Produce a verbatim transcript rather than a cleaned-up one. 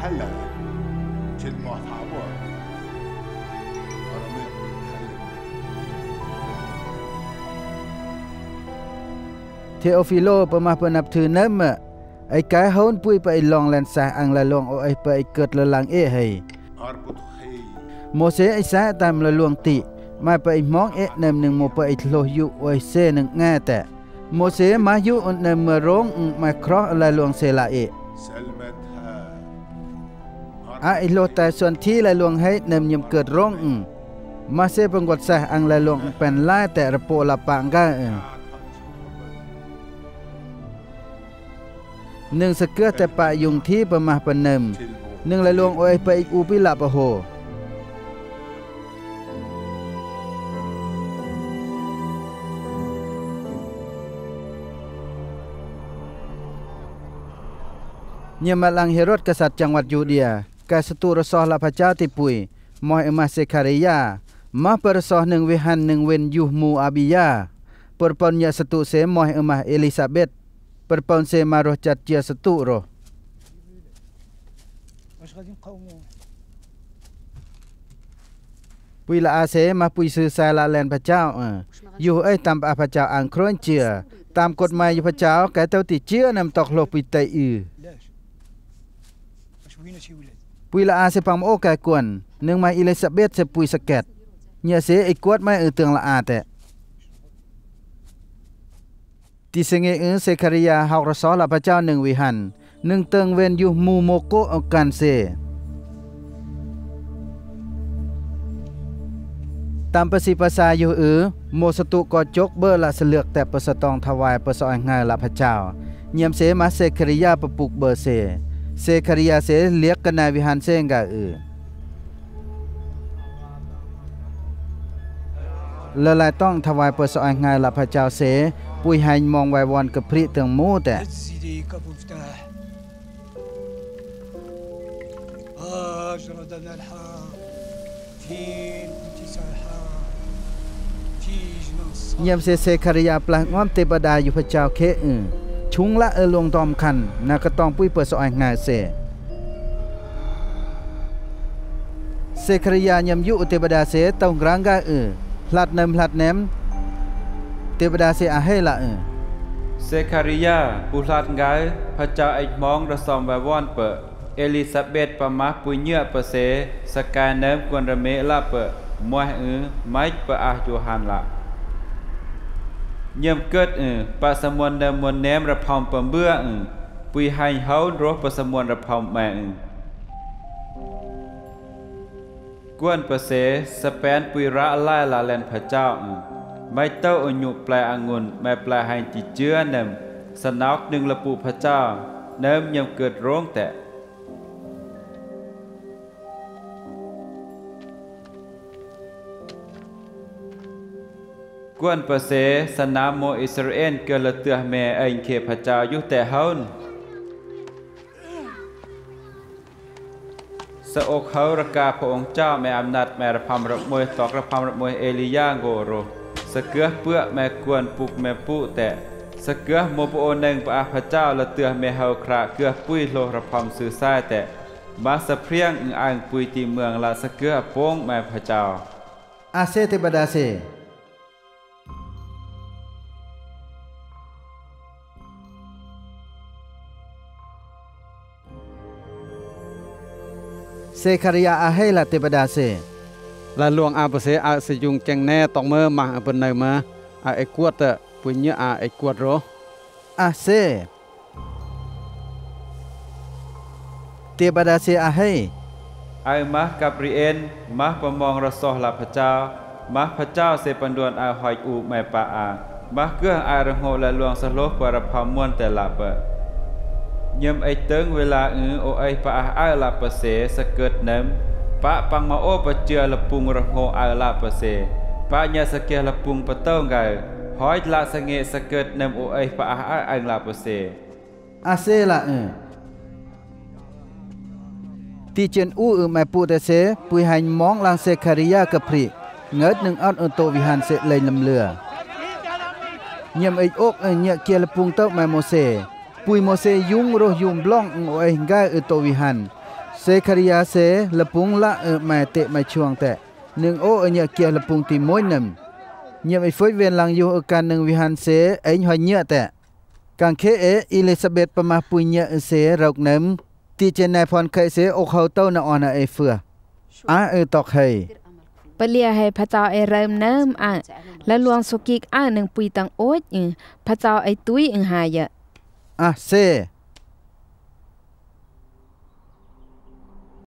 هلا جد ما تعبوا أرمي Teofilo pemah penap tu nama ai kai hon pui pa ilong lan sah ang la long o ai pa iket lelang e hai أربط خي Mose ai sa tam la luang ti mai pa i mong e nam ning mo pa i thlo yu o ai se ning nga ta Mose ma yu on nam ma rong ma kro la luang se la e سلمتها a i lo ta son thi la luang hai nam nyam ket rong ma se penggot sah ang la luang pen la ta repo la pa nga Nâng sa kưa ta pa yung thi pa mah pa nam Nâng la luang oi pa ik upi la pa ho Nyamalang Herod kasat jangwat Yudea ka setu resoh la paca tipui moh emah Sekaria mah persoh neng wehan neng wen yuhmu Abiya perponnya setu se moh emah Elisabeth perpon se maroh cat cia setu roh Pui la ase mah pui sư sa la len pacao yuh ai tam pa pacao ang kron cia tam kod mai yu pacao ka tau ti cia nam tok lo pui tai ư Pui la a se pang o ka kwan nang mai Elizabeth se pui saket nya se ai kuat mai ư tường la a te Ti senge ư Sekaria hok raso la pacao nang wihan nang teng wen yu mu moko kan se Tam pasi pasa yu ư mo satu ko chok ber la seluk te pesatong thawai pesoai ngai la pacao nyam se ma Sekaria pepuk ber se Sekaria se liak kena wihan se nga ư Lalai tong thawai pesoai ngai la pacao se pui hain mong wai won ke pri teng mu te Nyam se Sekaria plah ngom te bada yu pacao ke ư Chung la ơ luang tom khan na ka tong pui pesoai ngai se Sekaria nyam yu te bada se tong granga ư hlat nem hlat nem te bada se a he la ư Sekaria pu hlat ngai pacao ai mong ra som wa won pe Elizabeth pa ma pu nya pe se sakai nem kwan ra me la pe moh ư mai pe a Johan la Nhâm kết ư pa samuan nem mon nem ra phong pa bưa ư pui hai hau ro pa samuan ra phong ma ư Quan pa se span pui ra lai la len pha chao ư mai tau ở nhu plai angun mai plai hai chi chứa nem sanok ning la pu pha chao nem nhâm kết rong te Quan pa se sanamo Israel ke la tah me ai khe pha chao yu te haun Sa ok hau ra ka pha ong cha me amnat me ra pham ra moi tok ra pham ra moi Elia go ro sa keh pua me quan puk me pu te sa keh mo po neng pa pha chao la tah me hau kra keh pui lo ra pham sư sai te ma sa priang ang pui ti muang la sa keh pong me pha chao Ase te bada se Sekaria a he la te bada se la luang a se a se jung cheng ne tong me ma pen nai ma a e kuat ta punya a e kuat ro a se te bada se a he ai ma Gabriel ma pa mong ra soh la pha chao ma pha chao se pan duan a hoi u mai pa a ma keh a ra ho la luang sa lo pa ra pham muan te la pa Nhâm ai teng wela ư o ai pa a la pa se sa ket nem pa pang ma o pa chia la pung ra ngo a la pa se pa nya sa ke la pung pa tong ga hoi la sa nge sa ket nem o ai pa a ang la pa se a se la ư Ti chen u ư mai pu te se pui hain mong lang Sekaria ka pri ngớt nâng ot ư to wihan se lein lam lừa Nhâm ai ok ư nya ke la pung tau mai Mose Pui Mose yung roh yung blong o ai nga ư to wihan เซคาริยาเซละปุงละเออมาเตะมาช่วงแต่หนึ่งโอเอเนเกียละปุงตีม้อยนำเงียบไอ้ฝอยเวียนหลังอยู่อาการหนึ่งวิหารเสไอ้หอยเนื้อแต่กังเคเออิลิซาเบธประมาปุยเนื้อเสเรากน้ำตีเจนายพรเคยเสอกเขาเต้านาออนไอเฟืออาเออตอกให้ปเลียให้พระเจ้าไอเริ่มเนิ่มอ่ะและหลวงสุกิกอ่ะหนึ่งปุยตังโอ๊ยพระเจ้าไอตุ้ยอึงหายะอ่ะเซ